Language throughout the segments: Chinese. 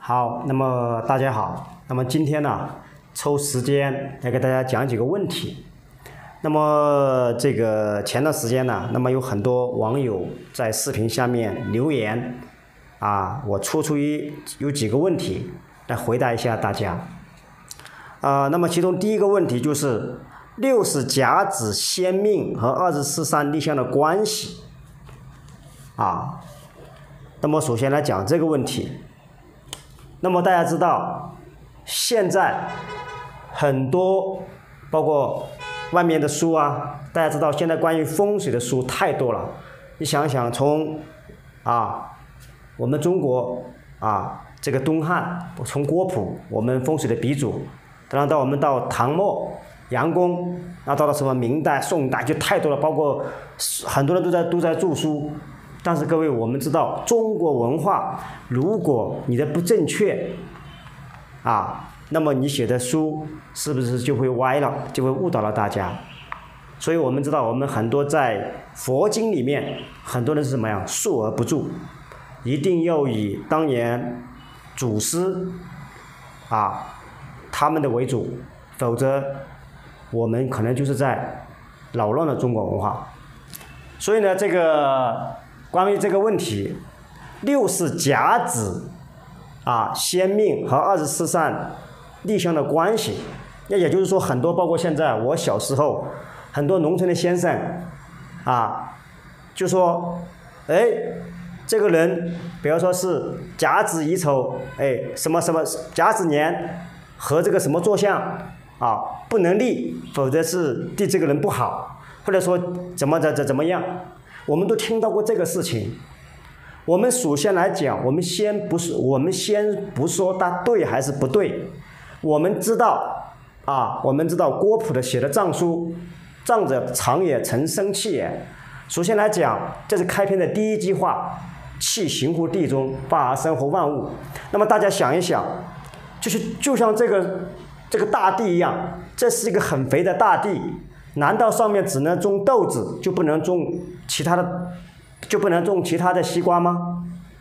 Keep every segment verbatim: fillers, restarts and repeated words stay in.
好，那么大家好，那么今天呢，抽时间来给大家讲几个问题。那么这个前段时间呢，那么有很多网友在视频下面留言，啊，我出出于有几个问题来回答一下大家。啊，那么其中第一个问题就是六十甲子先命和二十四山立项的关系。啊，那么首先来讲这个问题。那么大家知道，现在很多包括外面的书啊，大家知道现在关于风水的书太多了。你想想从啊我们中国啊这个东汉，从郭璞我们风水的鼻祖，然后到我们到唐末杨公，然后到了什么明代宋代就太多了，包括很多人都在都在著书。但是各位，我们知道中国文化，如果你的不正确，啊，那么你写的书是不是就会歪了，就会误导了大家？所以我们知道，我们很多在佛经里面，很多人是什么样，述而不注，一定要以当年祖师啊他们的为主，否则我们可能就是在扰乱了中国文化。所以呢，这个。关于这个问题，六是甲子啊先命和二十四山立项的关系，那也就是说，很多包括现在我小时候，很多农村的先生啊，就说，哎，这个人，比如说是甲子乙丑，哎，什么什么甲子年和这个什么坐向啊不能立，否则是对这个人不好，或者说怎么怎怎怎么样。我们都听到过这个事情。我们首先来讲，我们先不是，我们先不说它对还是不对。我们知道啊，我们知道郭璞的写的藏书，藏者藏也，曾生气也。首先来讲，这是开篇的第一句话，气行乎地中，发而生乎万物。那么大家想一想，就是就像这个这个大地一样，这是一个很肥的大地。难道上面只能种豆子，就不能种其他的，就不能种其他的西瓜吗？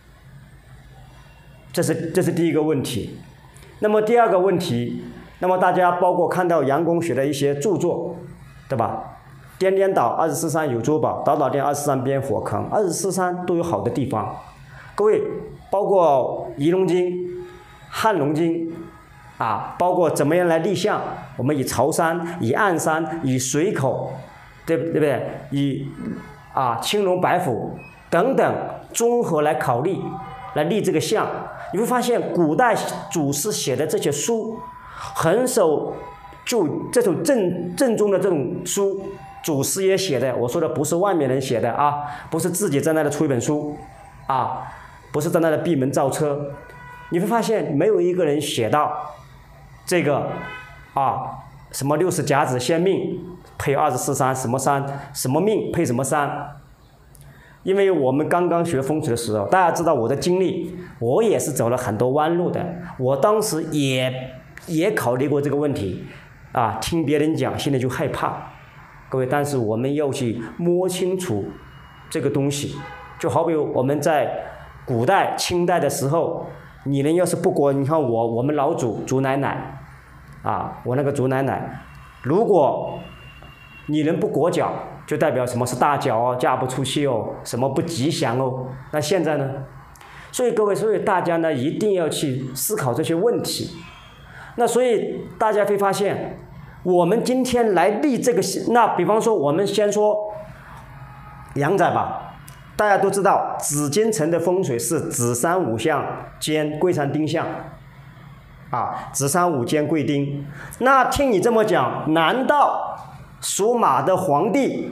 这是这是第一个问题。那么第二个问题，那么大家包括看到杨公写的一些著作，对吧？颠颠倒二十四山有珠宝，倒倒颠二十四山变火坑，二十四山都有好的地方。各位，包括仪龙经、汉龙经。啊，包括怎么样来立项，我们以潮山、以暗山、以水口，对对不对？以啊青龙白虎等等综合来考虑，来立这个项。你会发现，古代祖师写的这些书，很少就这种正正宗的这种书，祖师也写的。我说的不是外面人写的啊，不是自己在那里出一本书啊，不是在那里闭门造车。你会发现，没有一个人写到。这个啊，什么六十甲子先命配二十四山，什么山什么命配什么山？因为我们刚刚学风水的时候，大家知道我的经历，我也是走了很多弯路的。我当时也也考虑过这个问题，啊，听别人讲，心里就害怕。各位，但是我们要去摸清楚这个东西，就好比我们在古代清代的时候。你人要是不裹，你看我我们老祖祖奶奶，啊，我那个祖奶奶，如果你人不裹脚，就代表什么是大脚哦，嫁不出去哦，什么不吉祥哦。那现在呢？所以各位，所以大家呢一定要去思考这些问题。那所以大家会发现，我们今天来立这个，那比方说我们先说阳宅吧。大家都知道，紫禁城的风水是子山午向兼贵山丁向，啊，子山午兼贵丁。那听你这么讲，难道属马的皇帝，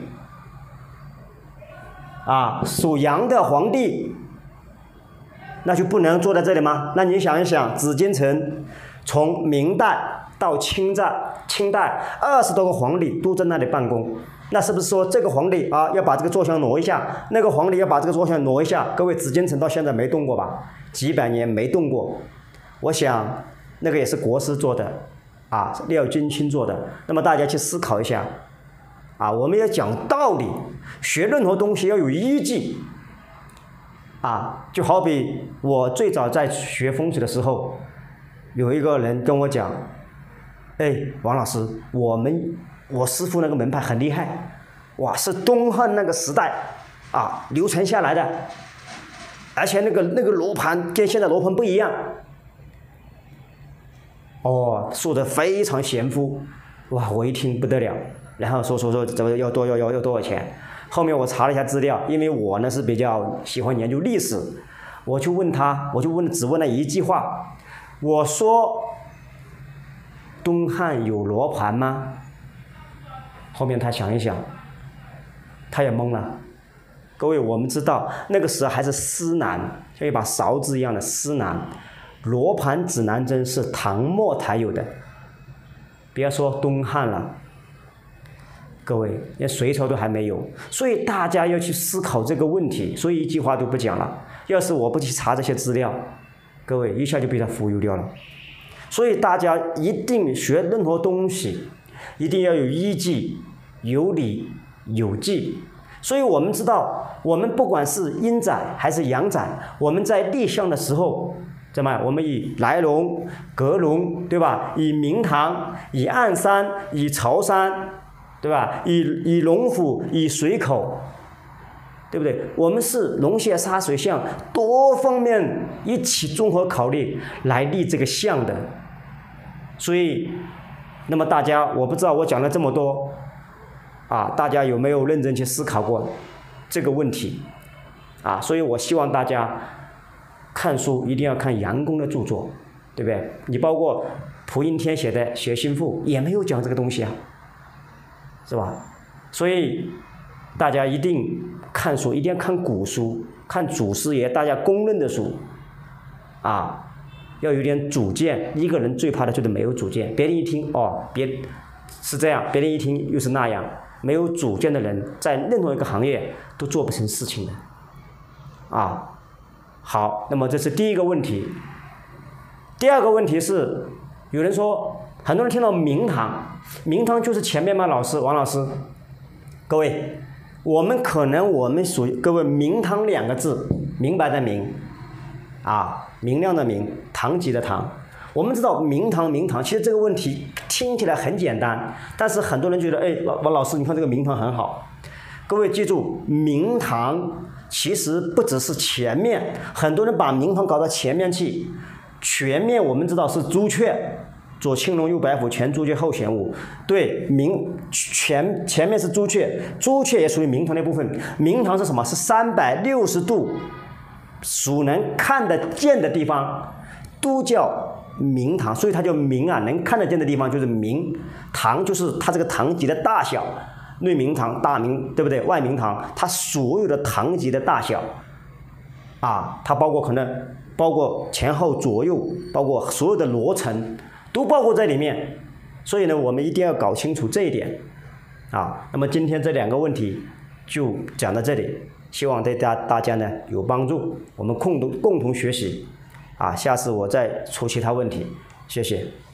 啊，属羊的皇帝，那就不能坐在这里吗？那你想一想，紫禁城从明代到清代，清代二十多个皇帝都在那里办公。那是不是说这个皇帝啊要把这个坐向挪一下，那个皇帝要把这个坐向挪一下？各位，紫禁城到现在没动过吧？几百年没动过。我想那个也是国师做的，啊，廖金清做的。那么大家去思考一下，啊，我们要讲道理，学任何东西要有依据， 啊，就好比我最早在学风水的时候，有一个人跟我讲，哎，王老师，我们我师傅那个门派很厉害，哇，是东汉那个时代啊流传下来的，而且那个那个罗盘跟现在罗盘不一样。哦，说的非常玄乎，哇，我一听不得了，然后说说说怎么要多要要要多少钱？后面我查了一下资料，因为我呢是比较喜欢研究历史，我就问他，我就问只问了一句话，我说东汉有罗盘吗？后面他想一想，他也懵了。各位，我们知道那个时候还是司南，像一把勺子一样的司南。罗盘指南针是唐末才有的，不要说东汉了，各位连隋朝都还没有，所以大家要去思考这个问题，所以一句话都不讲了。要是我不去查这些资料，各位一下就被他忽悠掉了。所以大家一定学任何东西，一定要有依据、有理、有据。所以我们知道，我们不管是阴宅还是阳宅，我们在立项的时候。怎么？我们以来龙、阁龙，对吧？以明堂、以暗山、以朝山，对吧？以以龙府、以水口，对不对？我们是龙穴沙水象，多方面一起综合考虑来立这个象的。所以，那么大家，我不知道我讲了这么多，啊，大家有没有认真去思考过这个问题？啊，所以我希望大家。看书一定要看杨公的著作，对不对？你包括蒲应天写的《学心赋》也没有讲这个东西啊，是吧？所以大家一定看书，一定要看古书，看祖师爷大家公认的书，啊，要有点主见。一个人最怕的就是没有主见，别人一听哦，别是这样，别人一听又是那样。没有主见的人，在任何一个行业都做不成事情的，啊。好，那么这是第一个问题。第二个问题是，有人说，很多人听到明堂，明堂就是前面吗？老师，王老师，各位，我们可能我们属于各位明堂两个字，明白的明，啊，明亮的明，堂吉的堂。我们知道明堂明堂，其实这个问题听起来很简单，但是很多人觉得，哎，王老师，你看这个明堂很好。各位记住，明堂。其实不只是前面，很多人把明堂搞到前面去。前面我们知道是朱雀，左青龙右白虎，前朱雀后玄武。对，明前前面是朱雀，朱雀也属于明堂的一部分。明堂是什么？是三百六十度属能看得见的地方，都叫明堂。所以它叫明啊，能看得见的地方就是明。堂就是它这个堂级的大小。内明堂、大明，对不对？外明堂，它所有的堂级的大小，啊，它包括可能包括前后左右，包括所有的罗层，都包括在里面。所以呢，我们一定要搞清楚这一点，啊。那么今天这两个问题就讲到这里，希望对大大家呢有帮助，我们共同共同学习，啊，下次我再出其他问题，谢谢。